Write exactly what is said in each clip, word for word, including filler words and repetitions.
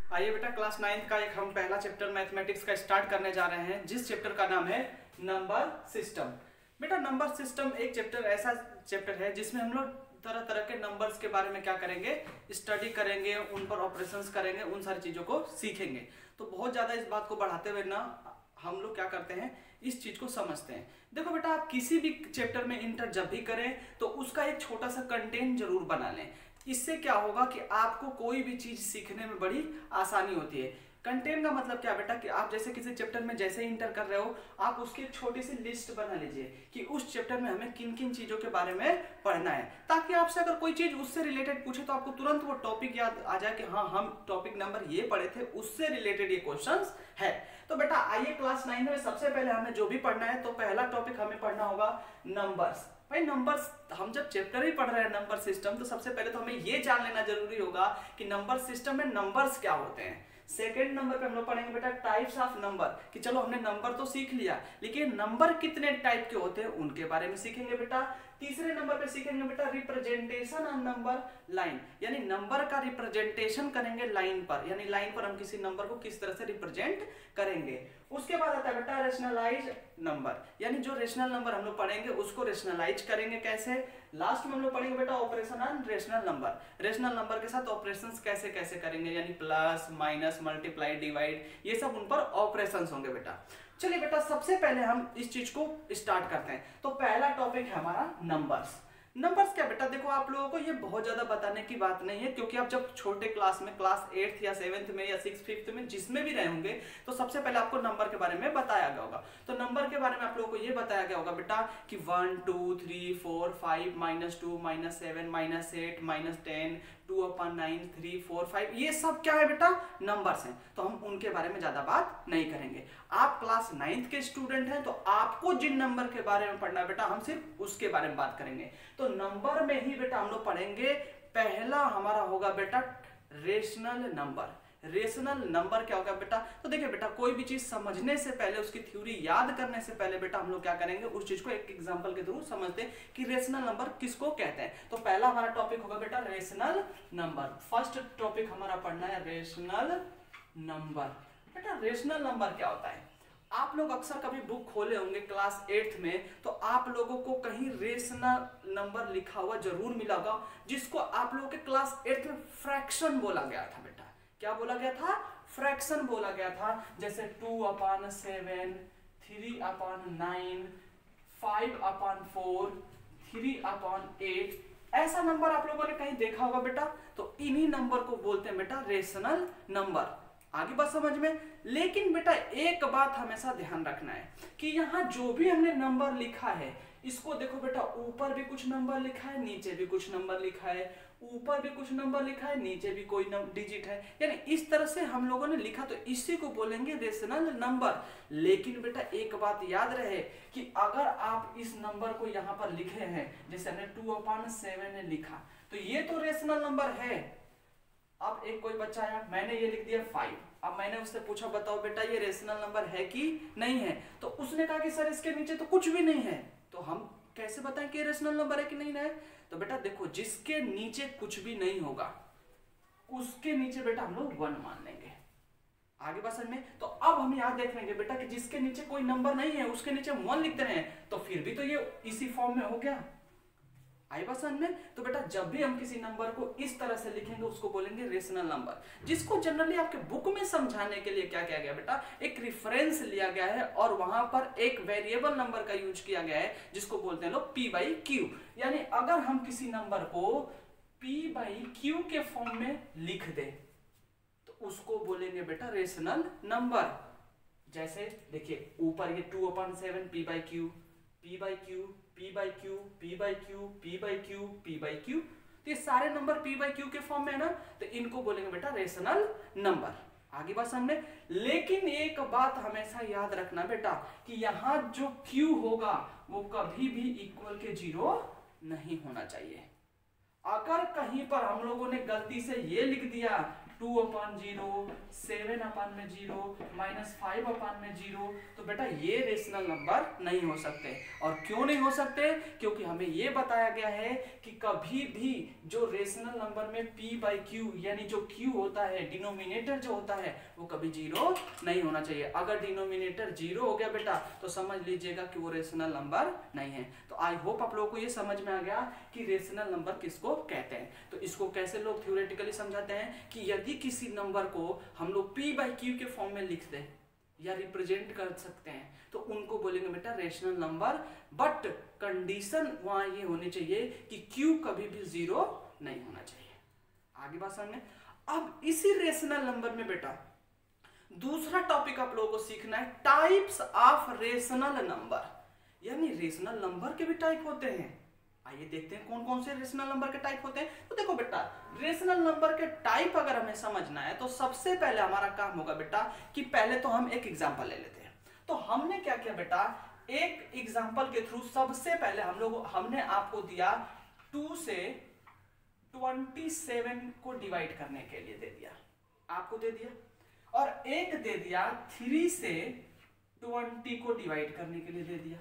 आइए बेटा class ninth का एक हम पहला चैप्टर मैथमेटिक्स का स्टार्ट करने जा रहे हैं, जिस चैप्टर का नाम है नंबर सिस्टम। बेटा नंबर सिस्टम एक चैप्टर ऐसा चैप्टर है जिसमें हम लोग तरह तरह के नंबर्स के बारे में क्या करेंगे, स्टडी करेंगे, उन पर ऑपरेशंस करेंगे, उन सारी चीजों को सीखेंगे। तो बहुत ज्यादा इस बात को बढ़ाते हुए ना हम लोग क्या करते हैं, इस चीज को समझते हैं। देखो बेटा, आप किसी भी चैप्टर में इंटर जब भी करें तो उसका एक छोटा सा कंटेंट जरूर बना लें। इससे क्या होगा कि आपको कोई भी चीज सीखने में बड़ी आसानी होती है। कंटेंट का मतलब क्या बेटा, कि आप जैसे किसी चैप्टर में जैसे इंटर कर रहे हो, आप उसकी एक छोटी सी लिस्ट बना लीजिए कि उस चैप्टर में हमें किन किन चीजों के बारे में पढ़ना है, ताकि आपसे अगर कोई चीज उससे रिलेटेड पूछे तो आपको तुरंत वो टॉपिक याद आ जाए कि हाँ हम टॉपिक नंबर ये पढ़े थे, उससे रिलेटेड ये क्वेश्चंस है। तो बेटा आइए क्लास नाइन में सबसे पहले हमें जो भी पढ़ना है, तो पहला टॉपिक हमें पढ़ना होगा नंबर्स। भाई नंबर्स, हम जब चैप्टर ही पढ़ रहे हैं नंबर सिस्टम, तो सबसे पहले तो हमें ये जान लेना जरूरी होगा कि नंबर सिस्टम में नंबर्स क्या होते हैं। सेकेंड नंबर पे हम लोग पढ़ेंगे बेटा टाइप्स ऑफ नंबर, कि चलो हमने नंबर तो सीख लिया, लेकिन नंबर कितने टाइप के होते हैं उनके बारे में सीखेंगे बेटा। तीसरे नंबर पे सीखेंगे बेटा रिप्रेजेंटेशन ऑन नंबर लाइन, यानी नंबर का रिप्रेजेंटेशन करेंगे लाइन पर, यानी लाइन पर हम किसी नंबर को किस तरह से रिप्रेजेंट करेंगे। उसके बाद आता है बेटा रेशनलाइज नंबर, यानी जो रेशनल नंबर हम लोग पढ़ेंगे उसको रेशनलाइज करेंगे कैसे। लास्ट में हम लोग पढ़ेंगे बेटा operation on rational number, rational number के साथ ऑपरेशंस कैसे कैसे करेंगे, यानी प्लस माइनस मल्टीप्लाई डिवाइड, ये सब उन पर ऑपरेशंस होंगे बेटा। चलिए बेटा सबसे पहले हम इस चीज को स्टार्ट करते हैं। तो पहला टॉपिक है हमारा नंबर्स। नंबर्स क्या बेटा, देखो आप लोगों को ये बहुत ज्यादा बताने की बात नहीं है, क्योंकि आप जब छोटे क्लास में क्लास एट्थ या सेवेंथ में या सिक्स फिफ्थ में जिसमें भी रहे होंगे, तो सबसे पहले आपको नंबर के बारे में बताया गया होगा। तो नंबर के बारे में आप लोगों को ये बताया गया होगा बेटा कि one two three four five minus two minus seven minus eight minus ten two upon nine three four five, ये सब क्या है बेटा, नंबर्स हैं। तो हम उनके बारे में ज्यादा बात नहीं करेंगे। आप क्लास नाइन्थ के स्टूडेंट हैं, तो आपको जिन नंबर के बारे में पढ़ना है बेटा, हम सिर्फ उसके बारे में बात करेंगे। तो नंबर में ही बेटा हम लोग पढ़ेंगे, पहला हमारा होगा बेटा रेशनल नंबर। रेशनल नंबर क्या होगा बेटा, तो देखिए बेटा कोई भी चीज समझने से पहले, उसकी थ्योरी याद करने से पहले बेटा हम लोग क्या करेंगे, उस चीज को एक एग्जांपल के थ्रू समझते हैं कि रेशनल नंबर किसको कहते हैं। तो पहला हमारा टॉपिक होगा बेटा रेशनल नंबर। फर्स्ट टॉपिक हमारा पढ़ना है रेशनल नंबर। बेटा रेशनल नंबर क्या होता है, आप लोग अक्सर कभी बुक खोले होंगे क्लास एट्थ में, तो आप लोगों को कहीं रेशनल नंबर लिखा हुआ जरूर मिला होगा, जिसको आप लोगों के क्लास एट्थ में फ्रैक्शन बोला गया था बेटा। क्या बोला गया था, फ्रैक्शन बोला गया था। जैसे two upon seven, three upon nine, five upon four, three upon eight, ऐसा नंबर आप लोगों ने कहीं देखा होगा बेटा। तो इन्हीं नंबर को बोलते हैं बेटा रेशनल नंबर। आगे बात समझ में। लेकिन बेटा एक बात हमेशा ध्यान रखना है कि यहाँ जो भी हमने नंबर लिखा है, इसको देखो बेटा, ऊपर भी कुछ नंबर लिखा है, नीचे भी कुछ नंबर लिखा है, ऊपर भी कुछ नंबर लिखा है, नीचे भी कोई डिजिट है, यानी इस तरह से हम लोगों ने लिखा, तो इसी को बोलेंगे रेशनल नंबर। लेकिन बेटा एक बात याद रहे कि अगर आप इस नंबर को यहाँ पर लिखे हैं, जैसे हमने टू अपॉन सेवन ने लिखा, तो ये तो रेशनल नंबर है। अब एक कोई बच्चा आया, मैंने ये लिख दिया फाइव, अब मैंने उससे पूछा बताओ बेटा ये रेशनल नंबर है कि नहीं है, तो उसने कहा कि सर इसके नीचे तो कुछ भी नहीं है। तो हम कैसे बताएं कि रेशनल नंबर है कि नहीं है। तो बेटा देखो, जिसके नीचे कुछ भी नहीं होगा उसके नीचे बेटा हम लोग वन मान लेंगे। आगे बात समझ में। तो अब हम याद देख लेंगे बेटा कि जिसके नीचे कोई नंबर नहीं है उसके नीचे वन लिखते रहे, तो फिर भी तो ये इसी फॉर्म में हो गया। आई बात समझ में। तो बेटा जब भी हम किसी नंबर को इस तरह से लिखेंगे उसको बोलेंगे रेशनल नंबर, जिसको जनरली आपके बुक में समझाने के लिए क्या किया गया बेटा, एक रेफरेंस लिया गया है और वहां पर एक वेरिएबल नंबर का यूज किया गया है, जिसको बोलते हैं लोग पी बाई क्यू। यानी अगर हम किसी नंबर को पी बाई क्यू के फॉर्म में लिख दे तो उसको बोलेंगे बेटा रेशनल नंबर। जैसे देखिए ऊपर ये two upon seven P by Q, P by Q, P by Q, P by Q, P by Q, P by Q, तो ये सारे नंबर पी बाई क्यू के फॉर्म में है ना, तो इनको बोलेंगे बेटा रेशनल नंबर। आगे बात समझे। लेकिन एक बात हमेशा याद रखना बेटा कि यहाँ जो क्यू होगा वो कभी भी इक्वल के जीरो नहीं होना चाहिए। अगर कहीं पर हम लोगों ने गलती से ये लिख दिया two upon zero, seven upon में जीरो, माइनस फाइव अपान में जीरो, तो बेटा ये रेशनल नंबर नहीं हो सकते। और क्यों नहीं हो सकते? क्योंकि हमें ये बताया गया है कि कभी भी जो रेशनल नंबर में p बाई क्यू यानी जो q होता है, डिनोमिनेटर जो होता है, वो कभी जीरो नहीं होना चाहिए। अगर डिनोमिनेटर जीरो हो गया बेटा तो समझ लीजिएगा कि वो रेशनल नंबर नहीं है। तो आई होप आप लोगों को ये समझ में आ गया कि रेशनल नंबर किसको कहते हैं। तो इसको कैसे लोग थ्योरेटिकली समझाते हैं कि यदि किसी नंबर को हम लोग p बाई क्यू के फॉर्म में लिख दें या रिप्रेजेंट कर सकते हैं तो उनको बोलेंगे बेटा रेशनल नंबर, बट कंडीशन वहां ये होनी चाहिए कि q कभी भी जीरो नहीं होना चाहिए। आगे बात समझ में। अब इसी रेशनल नंबर में बेटा दूसरा टॉपिक आप लोगों को सीखना है, टाइप्स ऑफ रेशनल नंबर। यानी रेशनल नंबर के भी टाइप होते हैं। आइए देखते हैं कौन कौन से रेशनल नंबर के टाइप होते हैं। तो देखो बेटा रेशनल नंबर के टाइप अगर हमें समझना है तो सबसे पहले हमारा काम होगा बेटा कि पहले तो हम एक एग्जांपल ले लेते हैं। तो हमने क्या किया बेटा, एक एग्जांपल के थ्रू सबसे पहले हम लोग हमने आपको दिया टू से ट्वेंटी सेवन को डिवाइड करने के लिए दे दिया, आपको दे दिया, और एक दे दिया थ्री से ट्वेंटी को डिवाइड करने के लिए दे दिया।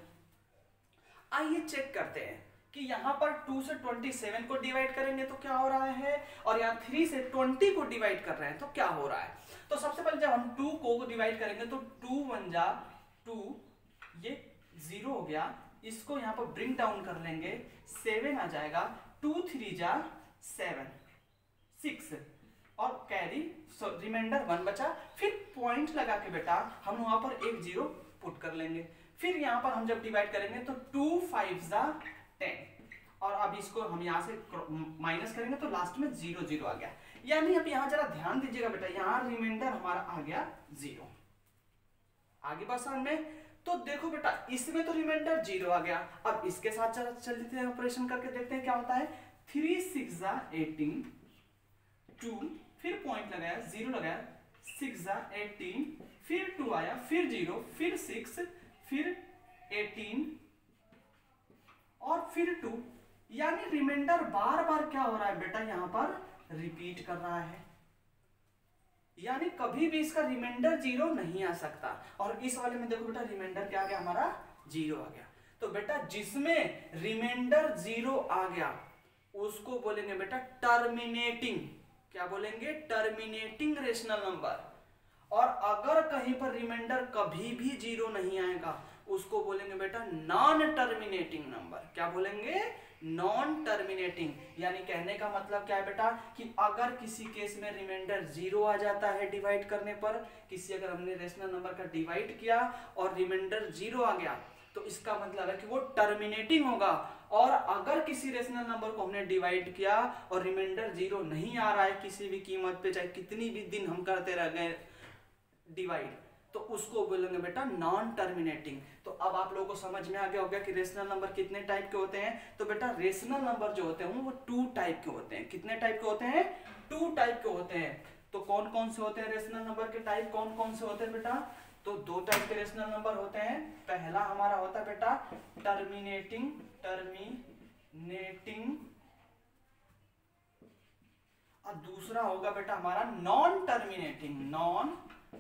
आइए चेक करते हैं कि यहां पर टू से ट्वेंटी सेवन को डिवाइड करेंगे तो क्या हो रहा है, और यहाँ थ्री से ट्वेंटी को डिवाइड कर रहे हैं तो क्या हो रहा है। तो सबसे पहले जब हम टू को डिवाइड करेंगे तो टू वन जा टू, ये जीरो हो गया, इसको यहाँ पर ब्रिंग डाउन कर लेंगे, सेवन आ जाएगा, टू थ्री जा सेवन, सिक्स, और कैरी रिमाइंडर वन बचा। फिर पॉइंट लगा के बेटा हम वहां पर एक जीरो पुट कर लेंगे। फिर यहाँ पर हम जब डिवाइड करेंगे तो टू फाइव जा टेन, और अब इसको हम यहाँ से माइनस करेंगे तो लास्ट में जीरो जीरो आ गया। यानी अब यहाँ जरा ध्यान दीजिएगा बेटा, यहाँ रिमाइंडर हमारा आ गया जीरो। आगे बात समझ में। तो देखो बेटा इसमें तो रिमाइंडर जीरो आ गया। अब इसके साथ जरा चलते हैं, ऑपरेशन करके देखते हैं क्या होता है। थ्री सिक्स जा एटीन, टू, फिर पॉइंट लगाया, जीरो लगाया, सिक्स जा एटीन, फिर टू आया, फिर जीरो, फिर सिक्स, फिर एटीन और फिर टू। यानी रिमाइंडर बार बार क्या हो रहा है बेटा, यहां पर रिपीट कर रहा है। यानी कभी भी इसका रिमाइंडर जीरो नहीं आ सकता। और इस वाले में देखो बेटा रिमाइंडर क्या आ गया, हमारा जीरो आ गया। तो बेटा जिसमें रिमाइंडर जीरो आ गया उसको बोलेंगे बेटा टर्मिनेटिंग। क्या बोलेंगे? Terminating rational number. और अगर कहीं पर रिमाइंडर कभी भी जीरो नहीं आएगा उसको बोलेंगे बेटा नॉन टर्मिनेटिंग नंबर। क्या बोलेंगे? Non terminating. यानी कहने का मतलब क्या है बेटा कि अगर किसी केस में रिमाइंडर जीरो आ जाता है डिवाइड करने पर, किसी अगर हमने रेशनल नंबर का डिवाइड किया और रिमाइंडर जीरो आ गया तो इसका मतलब है कि वो टर्मिनेटिंग होगा। और अगर किसी रेशनल नंबर को हमने डिवाइड किया और रिमाइंडर जीरो नहीं आ रहा है किसी भी कीमत पे, चाहे कितनी भी दिन हम करते रह गए डिवाइड, तो उसको बोलेंगे बेटा नॉन टर्मिनेटिंग। तो अब आप लोगों को समझ में आ गया होगा कि रेशनल नंबर कितने टाइप के होते हैं। तो बेटा रेशनल नंबर जो होते हैं वो टू टाइप के होते हैं। कितने टाइप के होते हैं? टू टाइप के होते हैं। तो कौन कौन से होते हैं रेशनल नंबर के टाइप, कौन कौन से होते हैं बेटा? तो दो टाइप के रेशनल नंबर होते हैं। पहला हमारा होता है बेटा टर्मिनेटिंग, टर्मिनेटिंग, और दूसरा होगा बेटा हमारा non terminating, non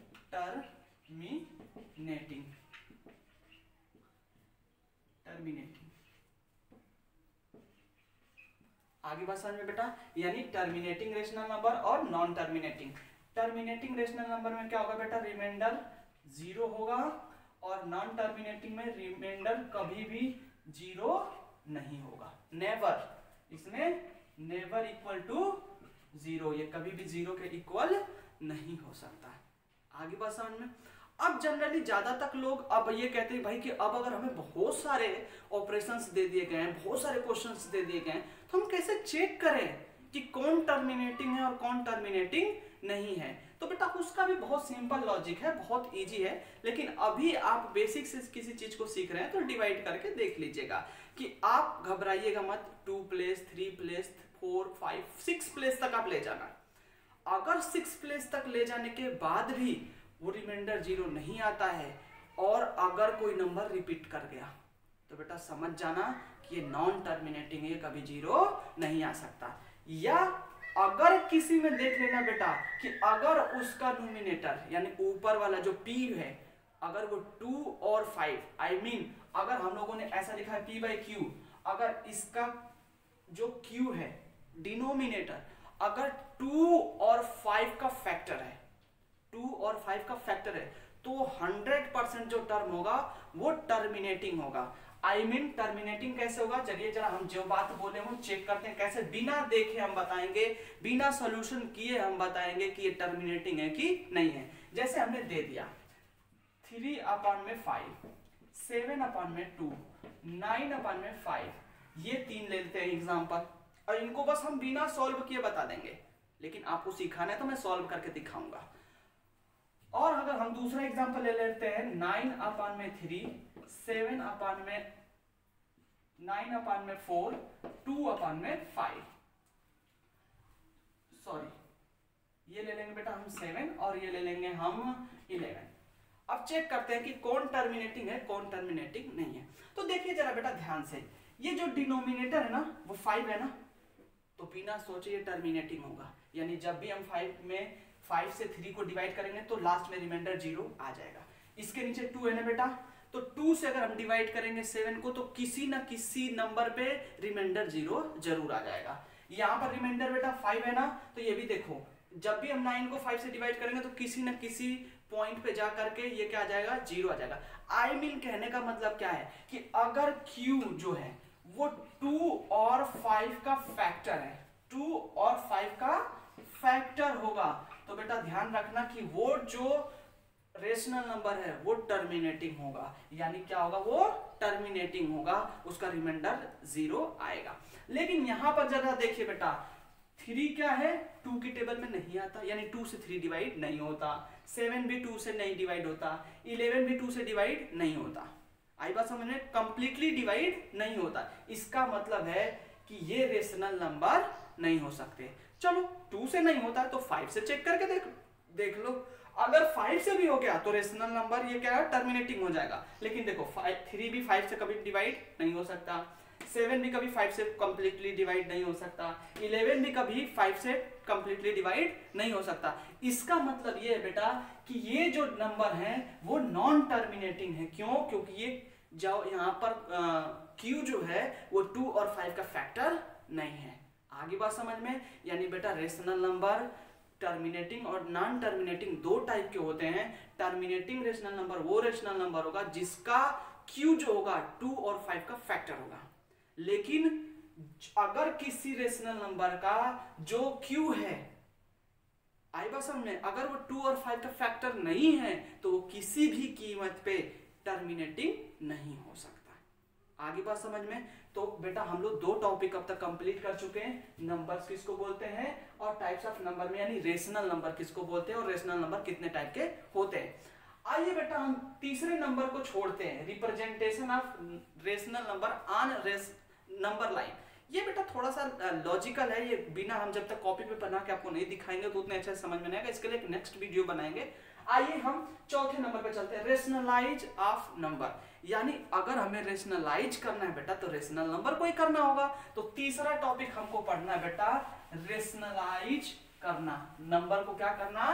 terminating, terminating. आगे बात समझ में बेटा, यानी टर्मिनेटिंग रेशनल नंबर और non terminating. Terminating rational number में क्या होगा बेटा, रिमाइंडर जीरो होगा, और नॉन टर्मिनेटिंग में रिमाइंडर कभी भी जीरो नहीं होगा, नेवर। इसमें नेवर इक्वल टू जीरो, ये कभी भी जीरो के इक्वल नहीं हो सकता। आगे बात समझ में। अब जनरली ज्यादा तक लोग अब ये कहते हैं भाई कि अब अगर हमें बहुत सारे ऑपरेशंस दे दिए गए हैं, बहुत सारे क्वेश्चंस दे दिए गए हैं, तो हम कैसे चेक करें कि कौन टर्मिनेटिंग है और कौन टर्मिनेटिंग नहीं है। तो बेटा उसका भी बहुत सिंपल लॉजिक है, बहुत इजी है। लेकिन अभी आप बेसिक से किसी चीज को सीख रहे हैं तो डिवाइड करके देख लीजिएगा कि आप घबराइएगा मत। Two place, three place, four, five, six place तक आप ले जाना। अगर सिक्स प्लेस तक ले जाने के बाद भी वो रिमाइंडर जीरो नहीं आता है और अगर कोई नंबर रिपीट कर गया तो बेटा समझ जाना कि ये नॉन टर्मिनेटिंग है, कभी जीरो नहीं आ सकता। या अगर किसी में देख लेना बेटा कि अगर उसका नोमिनेटर यानी ऊपर वाला जो p है अगर वो टू और फाइव, आई मीन अगर हम लोगों ने ऐसा लिखा है p बाई क्यू, अगर इसका जो q है डिनोमिनेटर अगर टू और फाइव का फैक्टर है, टू और फाइव का फैक्टर है, तो हंड्रेड परसेंट जो टर्म होगा वो टर्मिनेटिंग होगा। आई मीन टर्मिनेटिंग कैसे होगा, चलिए जरा हम जो बात बोले वो चेक करते हैं कैसे, बिना देखे हम बताएंगे, बिना सॉल्यूशन किए हम बताएंगे कि ये टर्मिनेटिंग है कि नहीं है। जैसे हमने दे दिया थ्री अपॉन में फाइव, सेवन अपॉन में टू, नाइन अपॉन में फाइव, ये तीन ले लेते हैं एग्जाम्पल, और इनको बस हम बिना सॉल्व किए बता देंगे, लेकिन आपको सिखाना है तो मैं सॉल्व करके दिखाऊंगा। और अगर हम दूसरा एग्जांपल ले लेते हैं नाइन अपॉन में थ्री, सेवन अपॉन में नाइन अपॉन में फोर, टू अपॉन में फाइव, सॉरी ये ले लेंगे बेटा हम सेवन और ये ले लेंगे हम इलेवन। अब चेक करते हैं कि कौन टर्मिनेटिंग है कौन टर्मिनेटिंग नहीं है। तो देखिए जरा बेटा ध्यान से, ये जो डिनोमिनेटर है ना वो फाइव है ना, तो बिना सोचे ये टर्मिनेटिंग होगा, यानी जब भी हम फाइव में फाइव से थ्री को डिवाइड करेंगे तो लास्ट में रिमाइंडर जीरो आ जाएगा। इसके नीचे टू है ना बेटा, तो टू से अगर हम डिवाइड करेंगे सेवन को तो किसी ना किसी नंबर पे रिमाइंडर जीरो जरूर आ जाएगा। यहाँ पर रिमाइंडर बेटा फाइव है ना, तो ये भी देखो जब भी हम नाइन को फाइव से डिवाइड करेंगे तो किसी ना किसी पॉइंट पे जा करके ये क्या आ जाएगा, जीरो आ जाएगा। आई मीन कहने का मतलब क्या है कि अगर Q जो है वो टू और फाइव का फैक्टर है, टू और फाइव का फैक्टर होगा, तो बेटा ध्यान रखना कि वो जो रेशनल नंबर है वो टर्मिनेटिंग होगा, यानी क्या होगा, वो टर्मिनेटिंग होगा, उसका रिमाइंडर जीरो आएगा। लेकिन यहां पर जरा देखिए बेटा, थ्री क्या है, टू की टेबल में नहीं आता, यानी टू से थ्री डिवाइड नहीं होता, सेवन भी टू से नहीं डिवाइड होता, इलेवन भी टू से डिवाइड नहीं होता। आई बात समझ में, कंप्लीटली डिवाइड नहीं होता। इसका मतलब है कि ये रेशनल नंबर नहीं हो सकते। चलो टू से नहीं होता है तो फाइव से चेक करके देख देख लो, अगर फाइव से भी हो गया तो रेशनल नंबर ये क्या है, टर्मिनेटिंग हो जाएगा। लेकिन देखो फाइव थ्री भी फाइव से कभी डिवाइड नहीं हो सकता, सेवन भी कभी फाइव से कंप्लीटली डिवाइड नहीं हो सकता, इलेवन भी कभी फाइव से कंप्लीटली डिवाइड नहीं हो सकता। इसका मतलब ये है बेटा कि ये जो नंबर है वो नॉन टर्मिनेटिंग है। क्यों? क्योंकि ये जो यहाँ पर Q जो है वो टू और फाइव का फैक्टर नहीं है। आगे बात समझ में, यानी बेटा रेशनल नंबर टर्मिनेटिंग और नॉन टर्मिनेटिंग दो टाइप के होते हैं। टर्मिनेटिंग रेशनल नंबर वो रेशनल नंबर होगा जिसका Q जो होगा टू और फाइव का फैक्टर होगा। लेकिन अगर किसी रेशनल नंबर का जो Q है, आई बात समझ में, अगर वो टू और फाइव का फैक्टर नहीं है तो वो किसी भी कीमत पे टर्मिनेटिंग नहीं हो सकता। आगे बात समझ में। तो बेटा हम लोग दो टॉपिक अब तक कंप्लीट कर चुके हैं, नंबर्स किसको बोलते हैं और टाइप्स ऑफ नंबर में, यानी रेशनल नंबर किसको बोलते हैं और रेशनल नंबर कितने टाइप के होते हैं। आइए बेटा हम तीसरे नंबर को छोड़ते हैं, representation of rational number on रेस नंबर लाइन। ये बेटा थोड़ा सा लॉजिकल है, ये बिना हम जब तक कॉपी पे बना के आपको नहीं दिखाएंगे तो उतने अच्छे से समझ में नहीं आएगा, इसके लिए एक नेक्स्ट वीडियो बनाएंगे। आइए हम चौथे नंबर पे चलते हैं, रेशनलाइज ऑफ नंबर। यानी अगर हमें रेशनलाइज करना है बेटा तो रेशनल नंबर को ही करना होगा। तो तीसरा टॉपिक हमको पढ़ना है बेटा, रेशनलाइज करना, नंबर को क्या करना,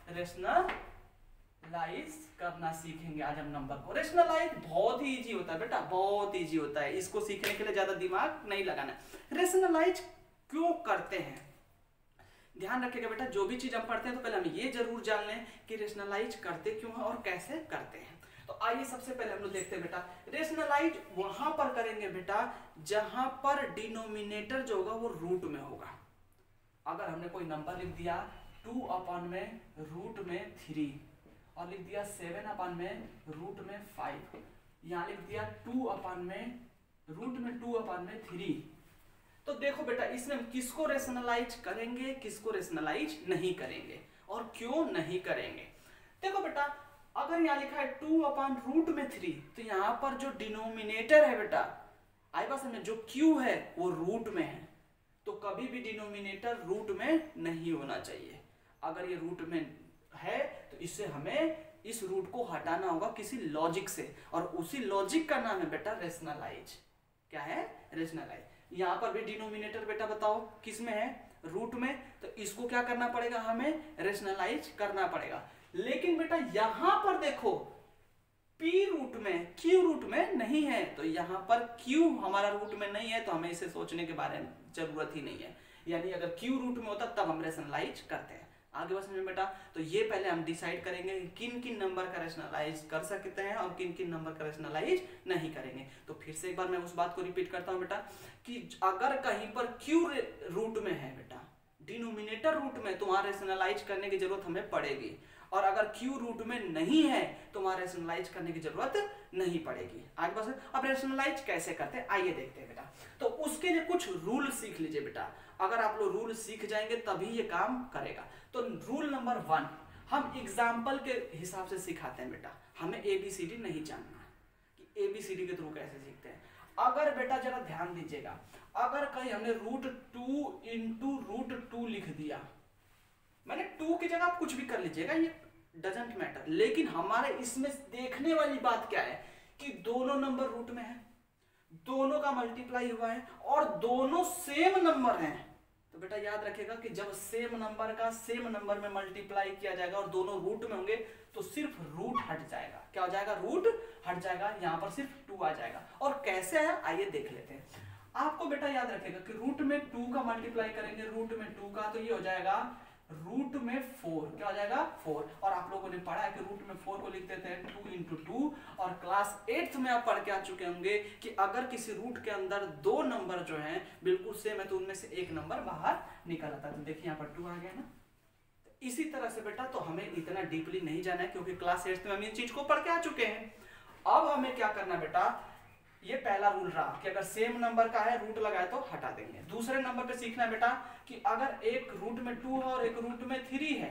रेशनलाइज करना सीखेंगे आज हम नंबर को। रेशनलाइज बहुत ही इजी होता है बेटा, बहुत इजी होता है, इसको सीखने के लिए ज्यादा दिमाग नहीं लगाना। रेशनलाइज क्यों करते हैं, ध्यान रखिएगा बेटा, जो भी चीज हम पढ़ते हैं तो पहले हम ये जरूर जान लें कि रेशनलाइज करते क्यों हैं और कैसे करते हैं। तो आइए सबसे पहले हम लोग देखते हैं बेटा, रेशनलाइज वहां पर करेंगे बेटा जहां पर डिनोमिनेटर जो होगा वो रूट में होगा। अगर हमने कोई नंबर लिख दिया टू अपॉन में रूट में थ्री और लिख दिया सेवन अपॉन में रूट में फाइव, यहाँ लिख दिया टू अपॉन में रूट में टू अपॉन में थ्री, तो देखो बेटा इसमें हम किसको रेशनलाइज करेंगे, किसको रेशनलाइज नहीं करेंगे और क्यों नहीं करेंगे। देखो बेटा अगर यहाँ लिखा है टू अपॉन रूट में थ्री, तो यहाँ पर जो डिनोमिनेटर है बेटा, आई बात समझ, जो Q है वो रूट में है, तो कभी भी डिनोमिनेटर रूट में नहीं होना चाहिए। अगर ये रूट में है तो इससे हमें इस रूट को हटाना होगा किसी लॉजिक से, और उसी लॉजिक का नाम है बेटा रेशनलाइज। क्या है, रेशनलाइज। यहाँ पर भी डिनोमिनेटर बेटा बताओ किस में है, रूट में, तो इसको क्या करना पड़ेगा, हमें रेशनलाइज करना पड़ेगा। लेकिन बेटा यहां पर देखो p रूट में, q रूट में नहीं है, तो यहां पर q हमारा रूट में नहीं है, तो हमें इसे सोचने के बारे में जरूरत ही नहीं है। यानी अगर q रूट में होता तब हम रेशनलाइज करते हैं। आगे बस में बेटा, तो ये पहले हम डिसाइड करेंगे किन किन नंबर का रेशनलाइज कर सकते हैं और किन किन नंबर का रेशनलाइज नहीं करेंगे। तो फिर से एक बार मैं उस बात को रिपीट करता हूं बेटा, कि अगर कहीं पर q रूट में है बेटा, डिनोमिनेटर रूट में, तो वहां रेशनलाइज करने की जरूरत हमें पड़ेगी, और अगर q रूट में नहीं है तो वहां रेशनलाइज करने की जरूरत नहीं पड़ेगी। आगे बस, अब रेशनलाइज कैसे करते हैं आइए देखते हैं बेटा। तो उसके लिए कुछ रूल सीख लीजिए बेटा, अगर आप लोग रूल सीख जाएंगे तभी ये काम करेगा। तो रूल नंबर वन, हम एग्जाम्पल के हिसाब से सिखाते हैं बेटा, हमें एबीसीडी नहीं जानना कि एबीसीडी के थ्रू कैसे सीखते हैं। अगर बेटा जरा ध्यान दीजिएगा, अगर कहीं हमने root two into root two लिख दिया, मैंने टू की जगह आप कुछ भी कर लीजिएगा, ये डजंट मैटर, लेकिन हमारे इसमें देखने वाली बात क्या है कि दोनों नंबर रूट में है, दोनों का मल्टीप्लाई हुआ है और दोनों सेम नंबर हैं। तो बेटा याद रखिएगा कि जब सेम नंबर का सेम नंबर में मल्टीप्लाई किया जाएगा और दोनों रूट में होंगे तो सिर्फ रूट हट जाएगा। क्या हो जाएगा, रूट हट जाएगा, यहाँ पर सिर्फ टू आ जाएगा। और कैसे है आइए देख लेते हैं। आपको बेटा याद रखिएगा कि रूट में टू का मल्टीप्लाई करेंगे, रूट में टू का, तो ये हो जाएगा रूट में फोर। क्या हो जाएगा, फोर। और आप लोगों ने पढ़ा है कि रूट में फोर को लिख देते हैं टू इंटू टू, और क्लास एट्थ में आप पढ़ के आ चुके होंगे कि अगर किसी रूट के अंदर दो नंबर जो हैं बिल्कुल सेम है तो उनमें से एक नंबर बाहर निकल आता है। तो देखिए यहाँ पर टू आ गया ना। इसी तरह से बेटा तो हमें इतना डीपली नहीं जाना है क्योंकि क्लास एट्थ में हम इन चीज को पढ़ के आ चुके हैं। अब हमें क्या करना बेटा, ये पहला रूल रहा कि अगर सेम नंबर का है रूट लगाए तो हटा देंगे। दूसरे नंबर पे सीखना है बेटा कि अगर एक रूट में टू है और एक रूट में थ्री है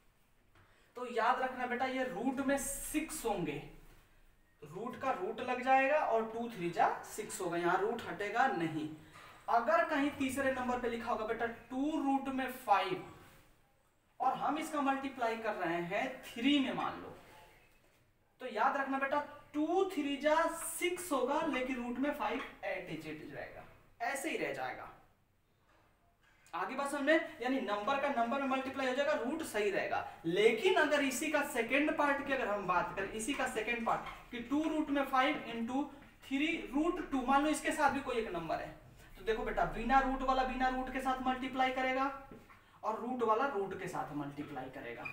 तो याद रखना बेटा ये रूट में सिक्स होंगे, रूट का रूट लग जाएगा और टू थ्री जा सिक्स होगा, यहाँ रूट हटेगा नहीं। अगर कहीं तीसरे नंबर पे लिखा होगा बेटा टू रूट में फाइव और हम इसका मल्टीप्लाई कर रहे हैं थ्री में मान लो, तो याद रखना बेटा टू थ्री जा सिक्स होगा लेकिन रूट में फाइव एट रहेगा, ऐसे ही रह जाएगा। आगे बात समझ में, यानी नंबर का नंबर में मल्टीप्लाई हो जाएगा, रूट सही रहेगा। लेकिन अगर इसी का सेकेंड पार्ट की अगर हम बात करें, इसी का सेकेंड पार्ट कि टू रूट में five into three root two, मान लो इसके साथ भी कोई एक नंबर है, तो देखो बेटा बिना रूट वाला बिना रूट के साथ मल्टीप्लाई करेगा और रूट वाला रूट के साथ मल्टीप्लाई करेगा।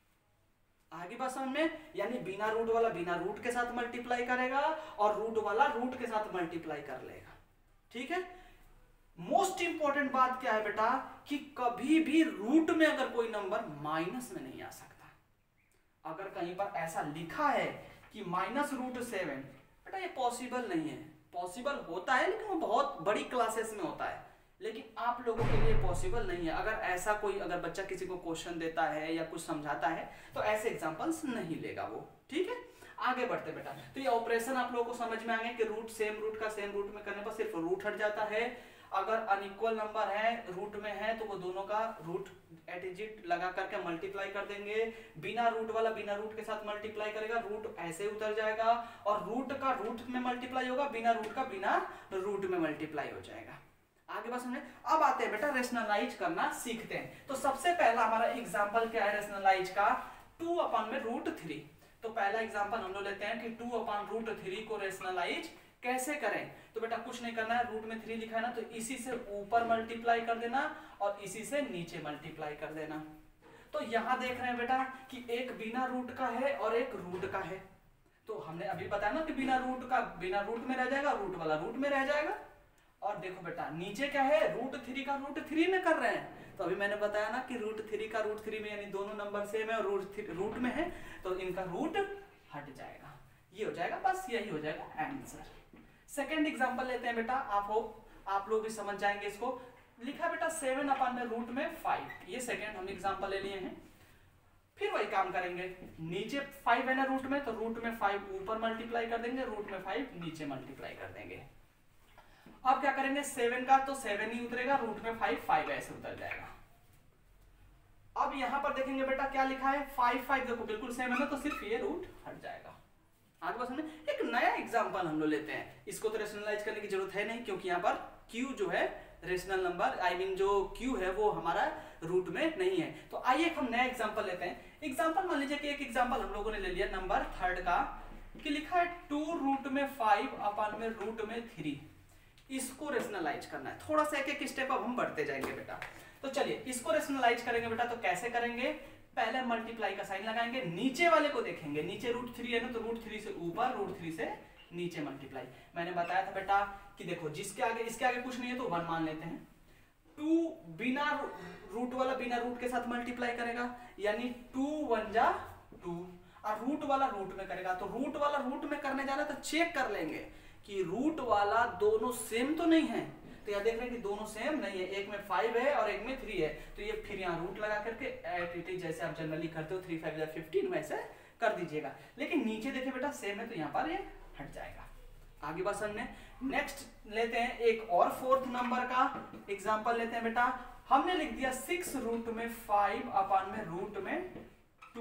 आगे बात समझ में, यानी बिना रूट वाला बिना रूट के साथ मल्टीप्लाई करेगा और रूट वाला रूट के साथ मल्टीप्लाई कर लेगा। ठीक है। मोस्ट इंपॉर्टेंट बात क्या है बेटा कि कभी भी रूट में अगर कोई नंबर माइनस में नहीं आ सकता। अगर कहीं पर ऐसा लिखा है कि माइनस रूट सेवन, बेटा ये पॉसिबल नहीं है। पॉसिबल होता है लेकिन वो बहुत बड़ी क्लासेस में होता है, लेकिन आप लोगों के लिए पॉसिबल नहीं है। अगर ऐसा कोई अगर बच्चा किसी को क्वेश्चन देता है या कुछ समझाता है तो ऐसे एग्जांपल्स नहीं लेगा वो। ठीक है, आगे बढ़ते बेटा। तो ये ऑपरेशन आप लोगों को समझ में आ गया कि रूट सेम रूट का सेम रूट में करने पर सिर्फ रूट हट जाता है। अगर अनइक्वल नंबर है रूट में है तो वो दोनों का रूट एडिजिट लगा करके मल्टीप्लाई कर देंगे। बिना रूट वाला बिना रूट के साथ मल्टीप्लाई करेगा, रूट ऐसे उतर जाएगा, और रूट का रूट में मल्टीप्लाई होगा, बिना रूट का बिना रूट में मल्टीप्लाई हो जाएगा। आगे बात समझे। अब आते हैं बेटा रेशनलाइज करना सीखते हैं। तो सबसे पहला हमारा एग्जांपल क्या है रेशनलाइज का, टू अपॉन में रूट थ्री। तो पहला एग्जांपल हम लोग लेते हैं कि टू अपॉन रूट थ्री को रेशनलाइज कैसे करें। तो बेटा कुछ नहीं करना है, रूट में थ्री लिखा है ना, तो इसी से ऊपर मल्टीप्लाई कर देना और इसी से नीचे मल्टीप्लाई कर देना। तो यहां देख रहे हैं बेटा कि एक बिना रूट का है और एक रूट का है। तो हमने अभी बताया ना कि बिना रूट का बिना रूट में रह जाएगा, रूट वाला रूट में रह जाएगा। और देखो बेटा नीचे क्या है, रूट थ्री का रूट थ्री में कर रहे हैं। तो अभी मैंने बताया ना कि रूट थ्री का रूट थ्री में यानी दोनों नंबर सेम है और रूट रूट में है तो इनका रूट हट जाएगा, ये हो जाएगा, बस यही हो जाएगा आंसर। सेकेंड एग्जांपल लेते हैं बेटा, आप हो आप लोग भी समझ जाएंगे इसको। लिखा बेटा सेवन अपॉन में रूट में फाइव, ये सेकेंड हम एग्जांपल ले लिए हैं। फिर वही काम करेंगे, नीचे फाइव है ना रूट में, तो रूट में फाइव ऊपर मल्टीप्लाई कर देंगे, रूट में फाइव नीचे मल्टीप्लाई कर देंगे। अब क्या करेंगे, सेवन का तो सेवन ही उतरेगा, रूट में फाइव फाइव ऐसे उतर जाएगा। अब यहां पर देखेंगे बेटा क्या लिखा है, फाइव फाइव देखो बिल्कुल सेम है ना, तो सिर्फ ये रूट हट जाएगा। आगे बस हमें एक नया एग्जांपल हम लोग लेते हैं। इसको तो रेशनलाइज करने की जरूरत है नहीं क्योंकि यहाँ पर Q जो है रेशनल नंबर आई मीन जो क्यू है वो हमारा रूट में नहीं है। तो आइए हम नया एग्जांपल लेते हैं। एग्जांपल मान लीजिए कि एक एग्जांपल हम लोगों ने ले लिया नंबर थर्ड का कि लिखा है टू रूट में फाइव अपन में रूट में थ्री। इसको रेशनलाइज करना है। थोड़ा सा एक एक स्टेप अब हम बढ़ते जाएंगे बेटा। तो चलिए इसको रेशनलाइज करेंगे बेटा। तो कैसे करेंगे, पहले मल्टीप्लाई का साइन लगाएंगे, नीचे वाले को देखेंगे, नीचे रूट थ्री है ना तो रूट थ्री से ऊपर रूट थ्री से नीचे मल्टीप्लाई। मैंने बताया था बेटा कि देखो जिसके आगे इसके आगे कुछ नहीं है तो वन मान लेते हैं। टू बिना रूट वाला बिना रूट के साथ मल्टीप्लाई करेगा यानी टू वन जा टू, और रूट वाला रूट में करेगा तो रूट वाला रूट में करने जा रहा है तो चेक कर लेंगे कि रूट वाला दोनों सेम तो नहीं है। तो यहाँ देख रहे हैं कि दोनों सेम नहीं है, एक में फाइव है और एक में थ्री है। तो ये फिर यहाँ रूट लगा करके एट इट इज जैसे आप जनरली करते हो थ्री फाइव फिफ्टीन वैसे कर दीजिएगा। लेकिन नीचे देखिए बेटा सेम है तो यहाँ पर ये हट जाएगा। आगे बात समझने। नेक्स्ट लेते हैं एक और फोर्थ नंबर का एग्जांपल लेते हैं बेटा। हमने लिख दिया सिक्स रूट में फाइव अपान में रूट में टू।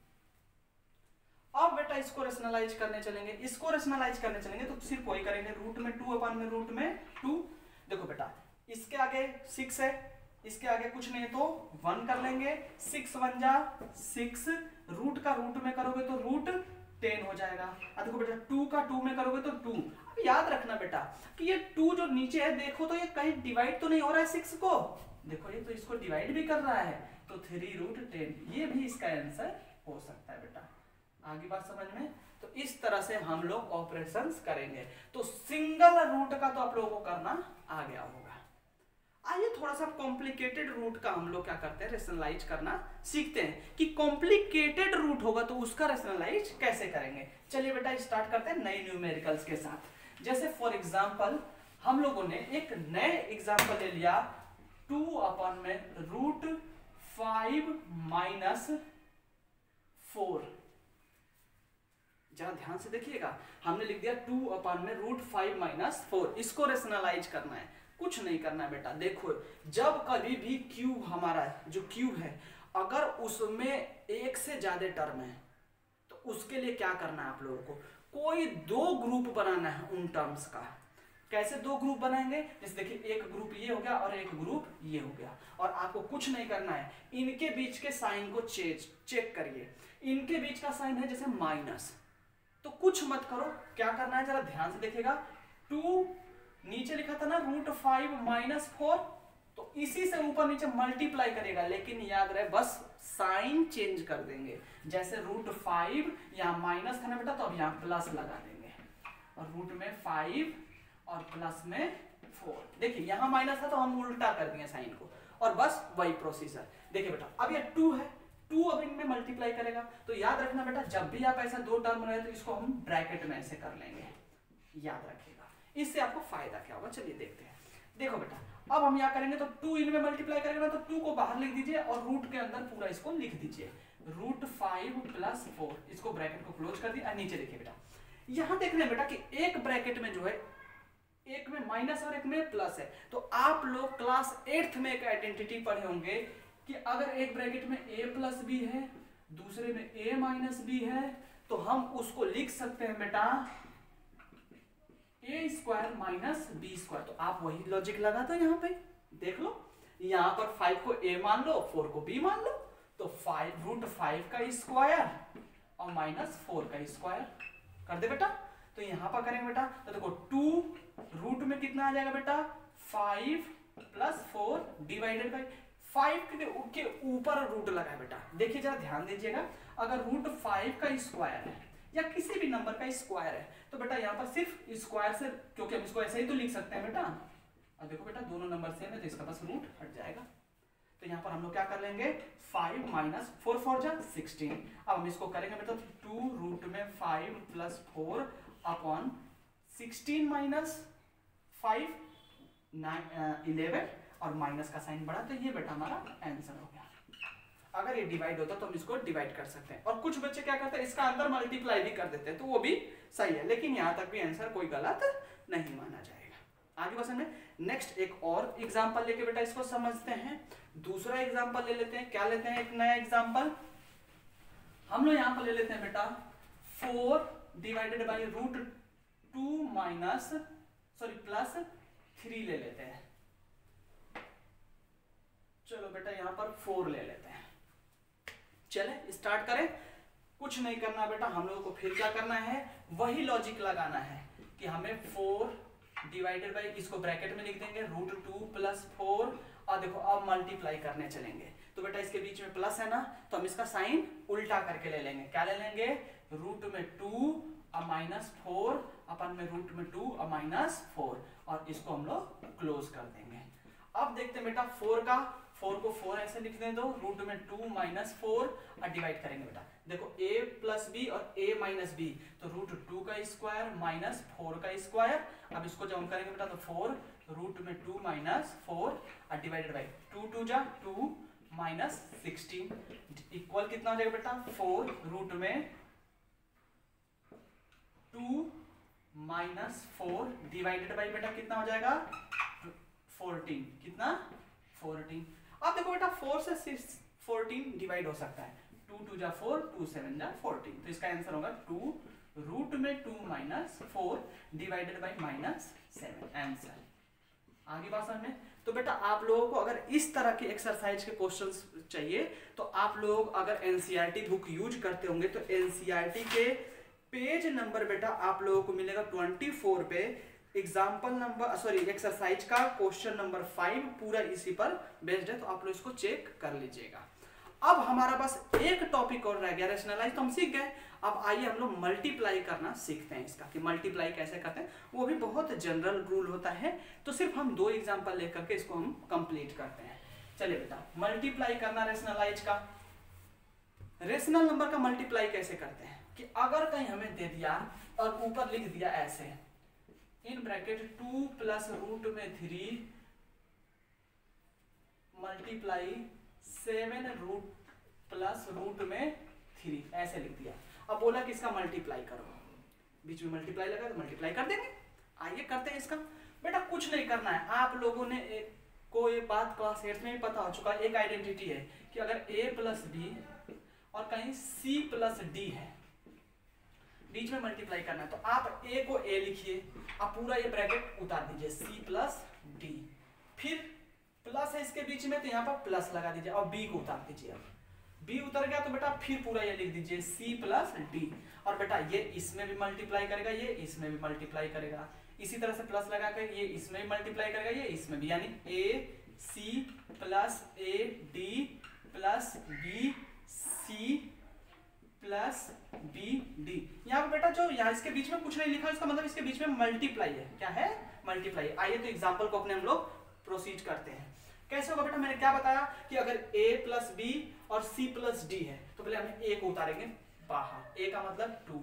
अब बेटा इसको रेशनलाइज करने चलेंगे। इसको रेशनलाइज करने चलेंगे तो सिर्फ वही करेंगे, रूट में टू अपान में रूट में टू। देखो बेटा इसके आगे सिक्स है, इसके आगे कुछ नहीं है तो वन कर लेंगे। सिक्स वन जा सिक्स, रूट का रूट में करोगे तो रूट टेन हो जाएगा। अब देखो बेटा टू का टू में करोगे तो टू। अब याद रखना बेटा कि ये टू जो नीचे है देखो तो ये कहीं डिवाइड तो नहीं हो रहा है सिक्स को, देखो ये तो इसको डिवाइड भी कर रहा है तो थ्री रूट टेन, ये भी इसका आंसर हो सकता है बेटा। आगे बात समझ में। तो इस तरह से हम लोग ऑपरेशंस करेंगे। तो सिंगल रूट का तो आप लोगों को करना आ गया होगा। आइए थोड़ा सा कॉम्प्लिकेटेड रूट का हम लोग क्या करते हैं रेशनलाइज करना सीखते हैं कि कॉम्प्लिकेटेड रूट होगा तो उसका रेशनलाइज कैसे करेंगे। चलिए बेटा स्टार्ट करते हैं नए न्यूमेरिकल्स के साथ। जैसे फॉर एग्जांपल हम लोगों ने एक नए एग्जांपल ले लिया टू अपन में रूट फाइव माइनस फोर। जरा ध्यान से देखिएगा, हमने लिख दिया टू अपन में रूट फाइव माइनस फोर। इसको रेशनलाइज करना है, कुछ नहीं करना है बेटा। देखो जब कभी भी क्यूब हमारा जो क्यूब है अगर उसमें एक से ज्यादा टर्म है तो उसके लिए क्या करना है आप लोगों को, कोई दो ग्रुप बनाना है उन टर्म्स का। कैसे दो ग्रुप बनाएंगे, जैसे देखिए एक ग्रुप ये हो गया और एक ग्रुप ये हो गया, और आपको कुछ नहीं करना है, इनके बीच के साइन को चेक चेक करिए। इनके बीच का साइन है जैसे माइनस, तो कुछ मत करो, क्या करना है जरा ध्यान से देखिएगा। टू नीचे लिखा था ना रूट फाइव माइनस फोर, तो इसी से ऊपर नीचे मल्टीप्लाई करेगा, लेकिन याद रहे बस साइन चेंज कर देंगे। जैसे रूट फाइव यहाँ माइनस था ना बेटा तो अब यहाँ प्लस लगा देंगे, और रूट में फाइव और प्लस में फोर। देखिए यहाँ माइनस था तो हम उल्टा कर दिए साइन को, और बस वही प्रोसीजर। देखिए बेटा अब ये टू है, टू अब इनमें मल्टीप्लाई करेगा। तो याद रखना बेटा जब भी आप ऐसा दो टर्म बनाए तो इसको हम ब्रैकेट में ऐसे कर लेंगे, याद रखिएगा। इससे आपको फायदा क्या होगा चलिए देखते हैं। देखो बेटा अब हम यहाँ करेंगे तो टू इनमें मल्टीप्लाई करेंगे ना तो टू को बाहर लिख दीजिए और रूट के अंदर पूरा इसको लिख दीजिए, रूट फाइव प्लस फोर। इसको ब्रैकेट को क्लोज कर दिया। नीचे देखिए बेटा यहाँ देख रहे हैं बेटा कि एक ब्रैकेट में जो है एक में माइनस और एक में प्लस है। तो आप लोग क्लास एट्थ में एक आइडेंटिटी पढ़े होंगे कि अगर एक ब्रैकेट में a प्लस बी है दूसरे में a माइनस बी है तो हम उसको लिख सकते हैं बेटा A square minus B square. तो आप वही लॉजिक लगा दो यहाँ पे, देख लो यहाँ पर फाइव को a मान लो फोर को b मान लो, तो फाइव रूट फाइव का स्क्वायर और माइनस फोर का स्क्वायर कर दे बेटा। तो यहाँ पर करेंगे बेटा तो देखो टू रूट में कितना आ जाएगा बेटा five plus four divided by five के ऊपर रूट लगा है बेटा। देखिए जरा ध्यान दीजिएगा, अगर रूट फाइव का स्क्वायर है या किसी भी नंबर का स्क्वायर है तो बेटा यहाँ पर सिर्फ स्क्वायर से, क्योंकि हम इसको ऐसे ही तो लिख सकते हैं बेटा। अब देखो बेटा दोनों नंबर सेम है तो इसका बस रूट हट जाएगा। तो यहाँ पर हम लोग क्या कर लेंगे फाइव माइनस फोर फोर जा सिक्सटीन। अब हम इसको करेंगे बेटा टू रूट में five plus four upon sixteen minus five nine eleven, और माइनस का साइन बढ़ा तो ये बेटा हमारा आंसर हो गया। अगर ये डिवाइड होता तो हम इसको डिवाइड कर सकते हैं, और कुछ बच्चे क्या करते हैं इसका अंदर मल्टीप्लाई भी कर देते हैं तो वो भी सही है, लेकिन यहाँ तक भी आंसर कोई गलत नहीं माना जाएगा। आगे बस में नेक्स्ट एक और एग्जांपल लेके बेटा इसको समझते हैं। दूसरा एग्जांपल ले लेते हैं, क्या लेते हैं एक नया एग्जांपल हम लोग यहाँ पर ले लेते हैं बेटा four divided by root two minus sorry plus three ले लेते हैं। चलो बेटा यहाँ पर फोर ले लेते हैं। चले स्टार्ट करें। कुछ नहीं करना बेटा, हम लोगों को फिर क्या करना है, वही लॉजिक लगाना है कि हमें फोर डिवाइडेड बाई, इसको ब्रैकेट में लिख देंगे रूट टू प्लस फोर, और देखो अब मल्टीप्लाई करने चलेंगे तो बेटा इसके बीच में प्लस है ना, तो हम इसका साइन उल्टा करके ले लेंगे। क्या ले लेंगे, रूट में टू और माइनस फोर अपन में रूट में टू और माइनस फोर, और इसको हम लोग क्लोज कर देंगे। अब देखते हैं बेटा फोर का, फोर को फोर ऐसे लिख दें दो, रूट में टू माइनस फोर और डिवाइड करेंगे बेटा। देखो a प्लस बी और a माइनस बी, तो रूट टू का स्क्वायर माइनस फोर का स्क्वायर। अब इसको जब हम करेंगे बेटा तो फोर रूट में टू माइनस फोर और डिवाइडेड बाई टू टू जा टू माइनस सिक्सटीन इक्वल कितना हो जाएगा बेटा, फोर रूट में two minus four divided by बेटा कितना हो जाएगा, फोर्टीन। कितना, फोर्टीन। अब देखो बेटा फोर से सिक्स फोर्टीन डिवाइड हो सकता है, टू टू जा फोर, टू सेवन जा फोर्टीन, तो इसका आंसर होगा टू रूट में two minus four divided by minus seven, answer. आगे बात समझ में। तो बेटा आप लोगों को अगर इस तरह के एक्सरसाइज के क्वेश्चंस चाहिए तो आप लोग अगर एनसीईआरटी बुक यूज करते होंगे तो एनसीईआरटी के पेज नंबर बेटा आप लोगों को मिलेगा चौबीस पे, एग्जाम्पल नंबर सॉरी एक्सरसाइज का क्वेश्चन नंबर फाइव पूरा इसी पर बेस्ड है, तो आप लोग इसको चेक कर लीजिएगा। अब हमारा बस एक टॉपिक और रह गया, रैशनलाइज तो हम सीख गए। अब आइए हम लोग मल्टीप्लाई करना सीखते हैं इसका, कि मल्टीप्लाई कैसे करते हैं, वो भी बहुत जनरल रूल होता है, तो सिर्फ हम दो एग्जाम्पल लेकर के इसको हम कंप्लीट करते हैं। चलिए बेटा मल्टीप्लाई करना रैशनलाइज का, रेशनल नंबर का मल्टीप्लाई कैसे करते हैं, कि अगर कहीं हमें दे दिया और ऊपर लिख दिया ऐसे इन ब्रैकेट टू प्लस रूट में three multiply seven root plus root में थ्री, ऐसे लिख दिया। अब बोला कि इसका मल्टीप्लाई करो, बीच में मल्टीप्लाई लगा तो मल्टीप्लाई कर देंगे। आइए करते हैं इसका। बेटा कुछ नहीं करना है, आप लोगों ने एक, को ये बात क्लास एट में भी पता हो चुका है, एक आइडेंटिटी है कि अगर a प्लस बी और कहीं c प्लस डी है, बीच में मल्टीप्लाई करना है, तो आप a को a लिखिए, आप पूरा ये ब्रैकेट उतार दीजिए c प्लस डी, फिर प्लस है इसके बीच में तो यहाँ पर प्लस लगा दीजिए और b को उतार दीजिए। अब b उतर गया तो बेटा फिर पूरा ये लिख दीजिए c प्लस डी, और बेटा ये इसमें भी मल्टीप्लाई करेगा, ये इसमें भी मल्टीप्लाई करेगा, इसी तरह से प्लस लगा कर ये इसमें भी मल्टीप्लाई करेगा, ये इसमें भी, यानी a c plus a d plus b c plus B D. यहाँ पे बेटा जो यहाँ इसके बीच में कुछ नहीं लिखा, इसका मतलब इसके बीच में मल्टीप्लाई है। क्या है, मल्टीप्लाई। आइए तो एग्जांपल को अपने हम लोग प्रोसीड करते हैं। कैसे होगा बेटा, मैंने क्या बताया कि अगर a प्लस बी और c प्लस डी है तो पहले हम a को उतारेंगे बाहर, a का मतलब टू,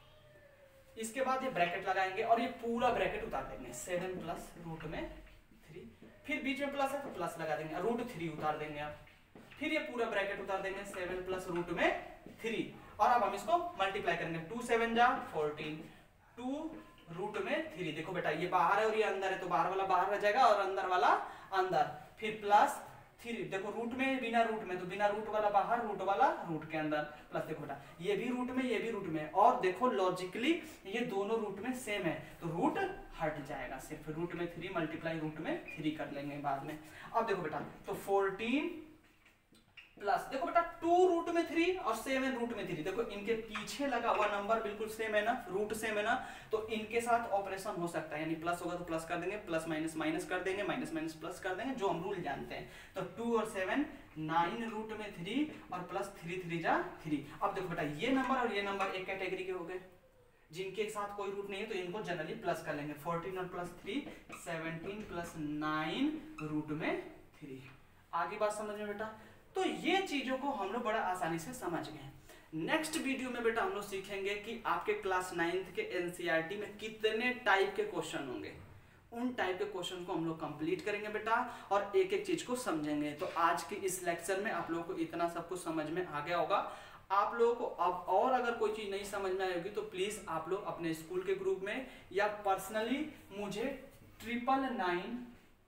इसके बाद ये ब्रैकेट लगाएंगे और ये पूरा ब्रैकेट उतार देंगे, सेवन प्लस रूट में थ्री, फिर बीच में प्लस है तो प्लस लगा देंगे, रूट थ्री उतार देंगे आप, फिर ये पूरा ब्रैकेट उतार देंगे सेवन प्लस रूट में थ्री, और अब हम इसको मल्टीप्लाई करेंगे, टू सेवन जा फोर्टीन, टू रूट में थ्री। देखो बेटा ये बाहर है और ये अंदर है, तो बाहर वाला बाहर रह जाएगा और अंदर वाला अंदर, फिर प्लस थ्री, देखो रूट में बिना रूट में, तो बिना रूट वाला बाहर, रूट वाला रूट के अंदर, प्लस देखो बेटा ये भी रूट में ये भी रूट में, और देखो लॉजिकली ये दोनों रूट में सेम है तो रूट हट जाएगा, सिर्फ रूट में थ्री मल्टीप्लाई रूट में थ्री कर लेंगे बाद में। अब देखो बेटा तो फोर्टीन प्लस देखो बेटा टू रूट में थ्री और सेवन रूट में थ्री, देखो इनके पीछे लगा हुआ नंबर बिल्कुल सेम है ना, रूट सेम है ना, तो इनके साथ ऑपरेशन हो सकता है, यानी प्लस होगा तो प्लस कर देंगे, प्लस माइनस माइनस कर देंगे, माइनस माइनस प्लस कर देंगे, जो हम रूल जानते हैं। तो टू और सेवन नाइन रूट में थ्री और प्लस थ्री थ्री जा थ्री। अब देखो बेटा ये नंबर और ये नंबर एक कैटेगरी के हो गए, जिनके साथ कोई रूट नहीं है तो इनको जनरली प्लस कर लेंगे, फोर्टीन और plus three seventeen plus nine root में थ्री। आगे बात समझ में बेटा, तो ये चीजों को हम लोग बड़ा आसानी से समझ गए। नेक्स्ट वीडियो में बेटा हम लोग सीखेंगे कि आपके क्लास नाइन्थ के एनसीईआरटी में कितने टाइप के क्वेश्चन होंगे, उन टाइप के क्वेश्चन को हम लोग कंप्लीट करेंगे बेटा, और एक एक चीज को समझेंगे। तो आज के इस लेक्चर में आप लोगों को इतना सब कुछ समझ में आ गया होगा। आप लोगों को अब और अगर कोई चीज नहीं समझ में आएगी तो प्लीज आप लोग अपने स्कूल के ग्रुप में या पर्सनली मुझे triple nine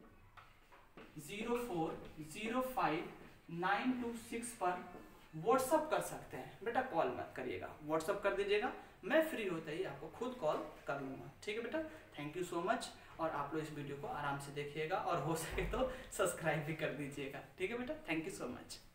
zero four zero five nine two six पर व्हाट्सअप कर सकते हैं बेटा, कॉल मत करिएगा, व्हाट्सअप कर दीजिएगा, मैं फ्री होते ही आपको खुद कॉल कर लूंगा। ठीक है बेटा, थैंक यू सो मच। और आप लोग इस वीडियो को आराम से देखिएगा और हो सके तो सब्सक्राइब भी कर दीजिएगा। ठीक है बेटा, थैंक यू सो मच।